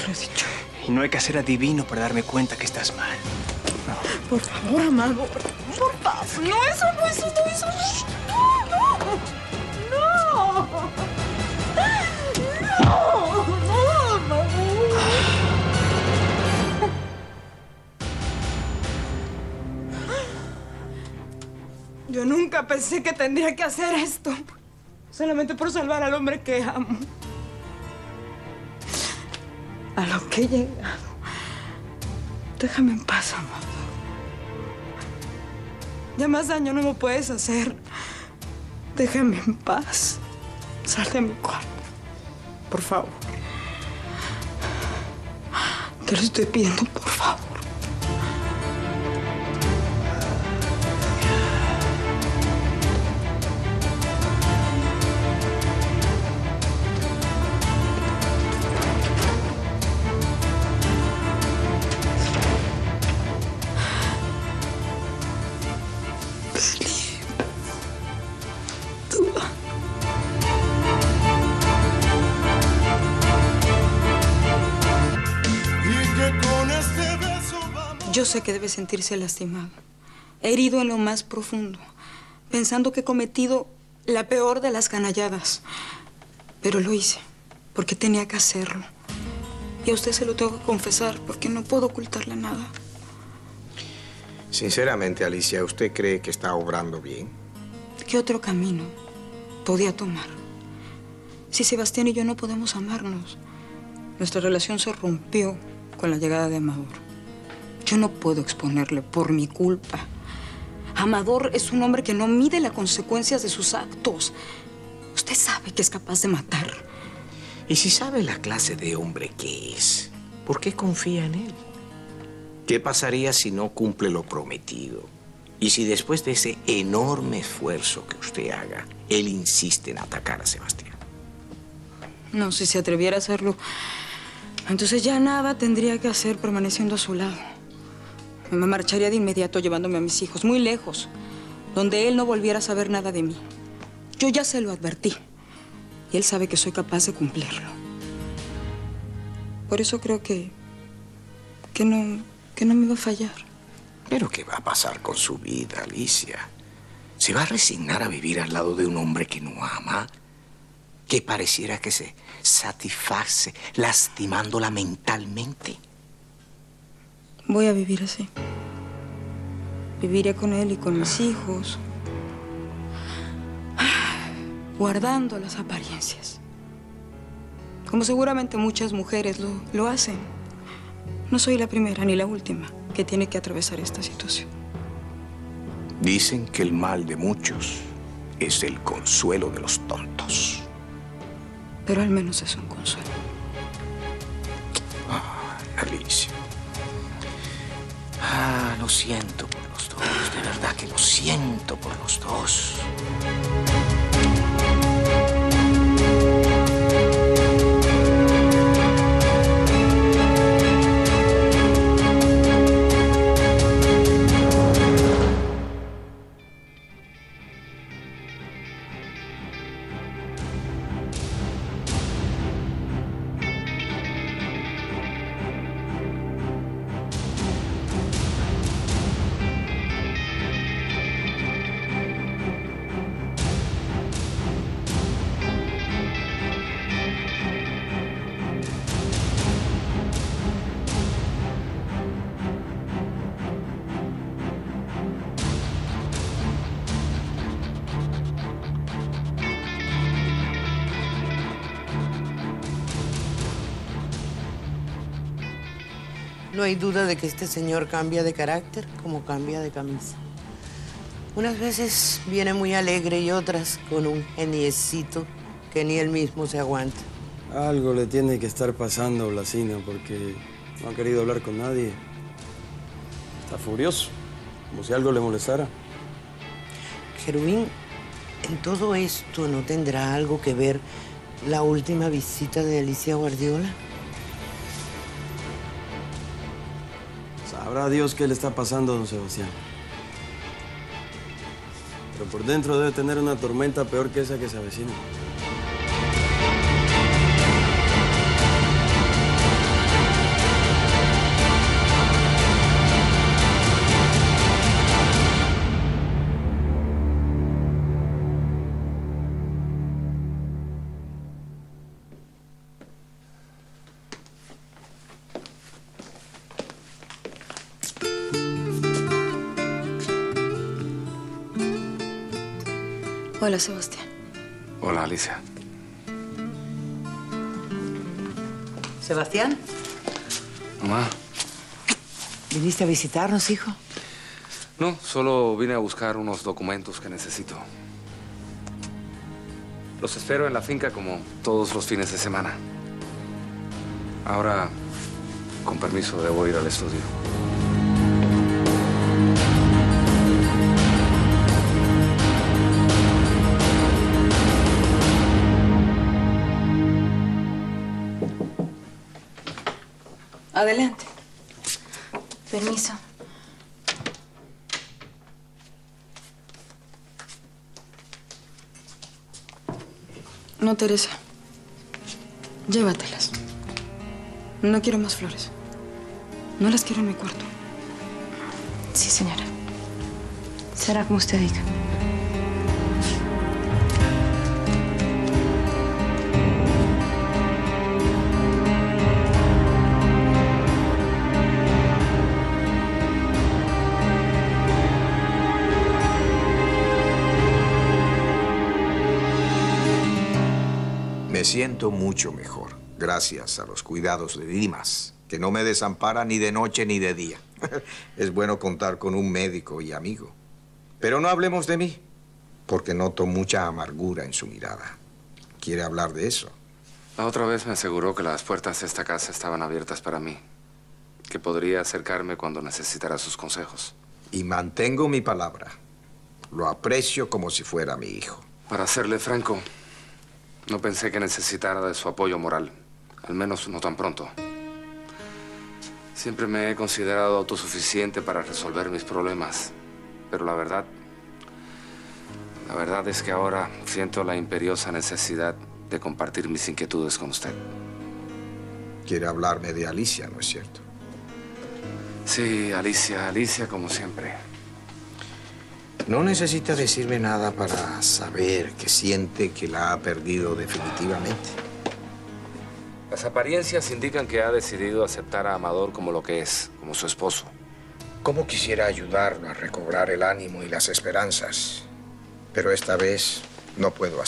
lo he dicho. Y no hay que ser adivino para darme cuenta que estás mal. No. Por favor, Amado. Por favor. No, eso no, eso no, eso no. No, no. No. No, Amado. Yo nunca pensé que tendría que hacer esto. Solamente por salvar al hombre que amo. A lo que he llegado. Déjame en paz, Amado. Ya más daño no me puedes hacer. Déjame en paz. Sal de mi cuarto. Por favor. Te lo estoy pidiendo, por favor. Yo sé que debe sentirse lastimado, herido en lo más profundo, pensando que he cometido la peor de las canalladas. Pero lo hice porque tenía que hacerlo. Y a usted se lo tengo que confesar porque no puedo ocultarle nada. Sinceramente, Alicia, ¿usted cree que está obrando bien? ¿Qué otro camino podía tomar? Si Sebastián y yo no podemos amarnos, nuestra relación se rompió con la llegada de Amador. Yo no puedo exponerle por mi culpa. Amador es un hombre que no mide las consecuencias de sus actos. Usted sabe que es capaz de matar. Y si sabe la clase de hombre que es, ¿por qué confía en él? ¿Qué pasaría si no cumple lo prometido? Y si después de ese enorme esfuerzo que usted haga, él insiste en atacar a Sebastián. No, si se atreviera a hacerlo, entonces ya nada tendría que hacer permaneciendo a su lado. Me marcharía de inmediato llevándome a mis hijos muy lejos, donde él no volviera a saber nada de mí. Yo ya se lo advertí y él sabe que soy capaz de cumplirlo. Por eso creo que no me va a fallar. ¿Pero qué va a pasar con su vida, Alicia? ¿Se va a resignar a vivir al lado de un hombre que no ama? ¿Que pareciera que se satisface lastimándola mentalmente? Voy a vivir así. Viviré con él y con mis hijos, guardando las apariencias. Como seguramente muchas mujeres lo hacen. No soy la primera ni la última que tiene que atravesar esta situación. Dicen que el mal de muchos es el consuelo de los tontos. Pero al menos es un consuelo. Alicia. Lo siento por los dos. De verdad que lo siento por los dos. No hay duda de que este señor cambia de carácter como cambia de camisa. Unas veces viene muy alegre y otras con un geniecito que ni él mismo se aguanta. Algo le tiene que estar pasando a Blasina porque no ha querido hablar con nadie. Está furioso, como si algo le molestara. Querubín, en todo esto ¿no tendrá algo que ver la última visita de Alicia Guardiola? Sabrá Dios qué le está pasando a don Sebastián. Pero por dentro debe tener una tormenta peor que esa que se avecina. Hola, Sebastián. Hola, Alicia. Sebastián, Mamá. ¿viniste a visitarnos, hijo? No, solo vine a buscar unos documentos que necesito. Los espero en la finca como todos los fines de semana. Ahora, con permiso, debo ir al estudio. Adelante. Permiso. No, Teresa. Llévatelas. No quiero más flores. No las quiero en mi cuarto. Sí, señora. Será como usted diga. Me siento mucho mejor, gracias a los cuidados de Dimas, que no me desampara ni de noche ni de día. Es bueno contar con un médico y amigo. Pero no hablemos de mí, porque noto mucha amargura en su mirada. ¿Quiere hablar de eso? La otra vez me aseguró que las puertas de esta casa estaban abiertas para mí, que podría acercarme cuando necesitara sus consejos. Y mantengo mi palabra. Lo aprecio como si fuera mi hijo. Para serle franco, no pensé que necesitara de su apoyo moral, al menos no tan pronto. Siempre me he considerado autosuficiente para resolver mis problemas, pero la verdad es que ahora siento la imperiosa necesidad de compartir mis inquietudes con usted. Quiere hablarme de Alicia, ¿no es cierto? Sí, Alicia como siempre. No necesita decirme nada para saber que siente que la ha perdido definitivamente. Las apariencias indican que ha decidido aceptar a Amador como lo que es, como su esposo. Cómo quisiera ayudarlo a recobrar el ánimo y las esperanzas, pero esta vez no puedo hacerlo.